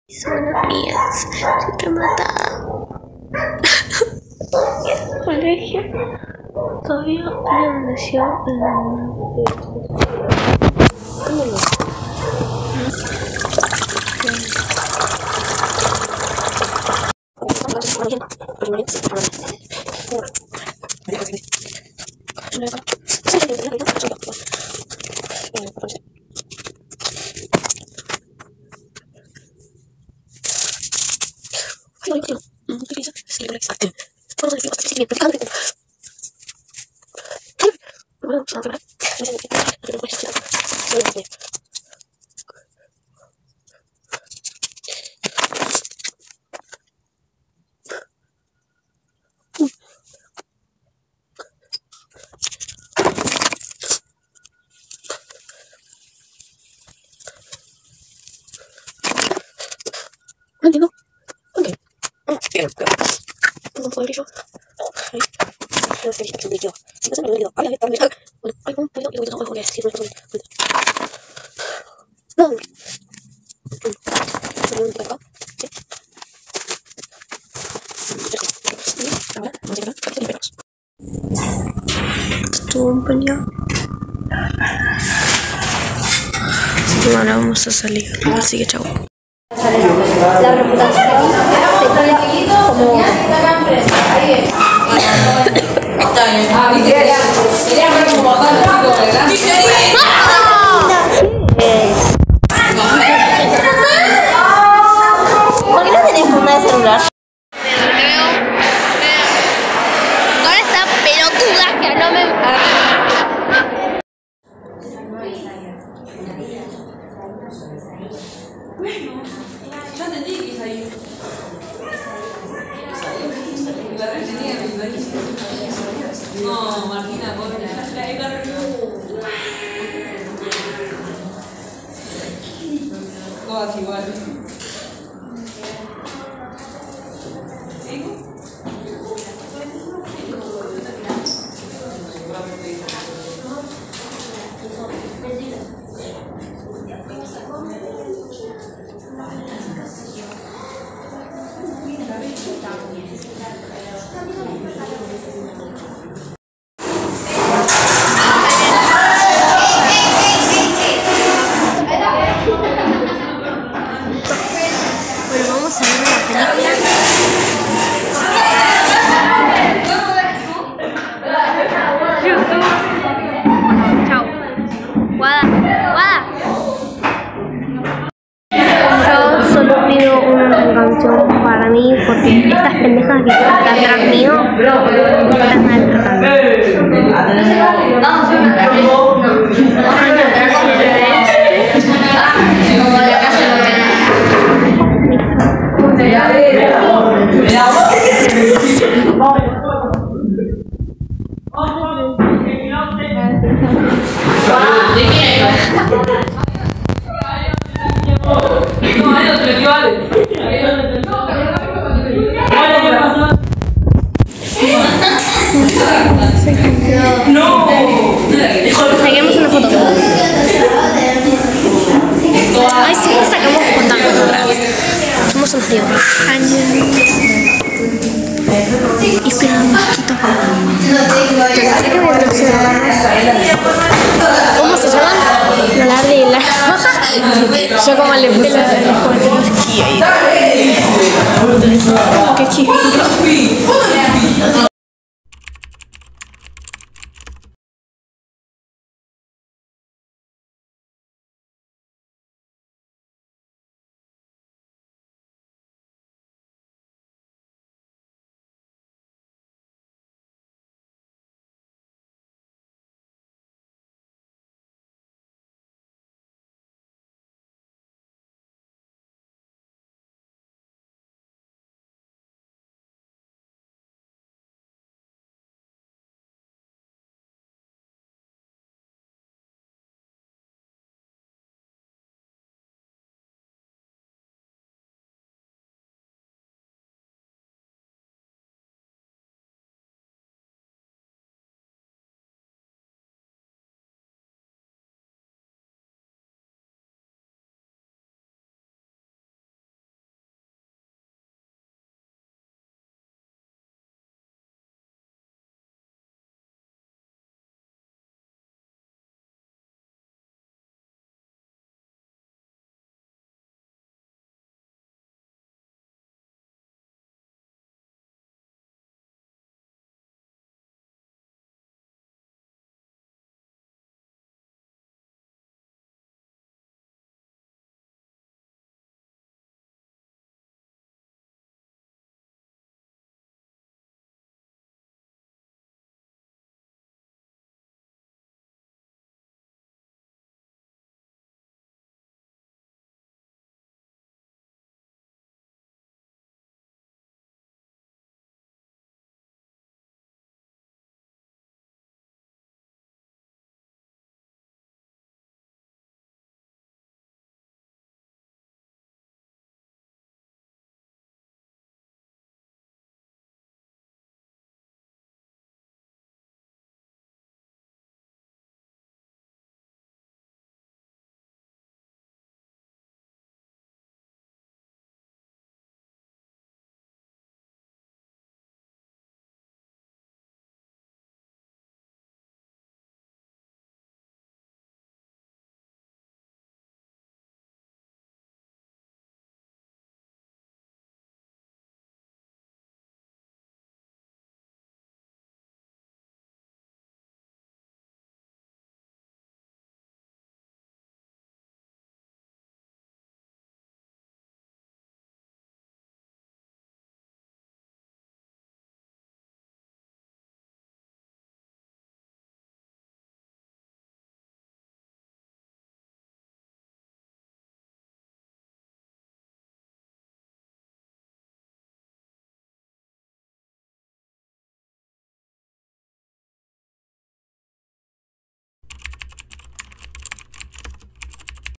Buenos días, estoy rematada. En el colegio todavía me amaneció no entiendo. Ok. No puedo abrir yo. Ahí. No sé si me líquido. Si no se me líquido. Ay, bueno, ay, un poquito líquido. No, porque si no es no. No. Estuvo un puñado. Y ahora vamos a salir. Así que chao. La reputación sería como ¿por qué no tenés funda de celular? Con esta pelotuda que no me... Ya entendí que es ahí. No, Martina, pobre, ya se la he cargado. Todas iguales. Bueno, vamos a ver una película. YouTube. Chao. Guada. Yo solo pido una canción para mí porque estas pendejas que están atrás mío están maltratando. No. Saquemos una foto. Ay, sí, sacamos contando nosotras. Somos unos diablos. Y espera un poquito. ¿Cómo se llaman? La ladrilla. Yo como le puse los comentarios aquí ahí. Qué chido.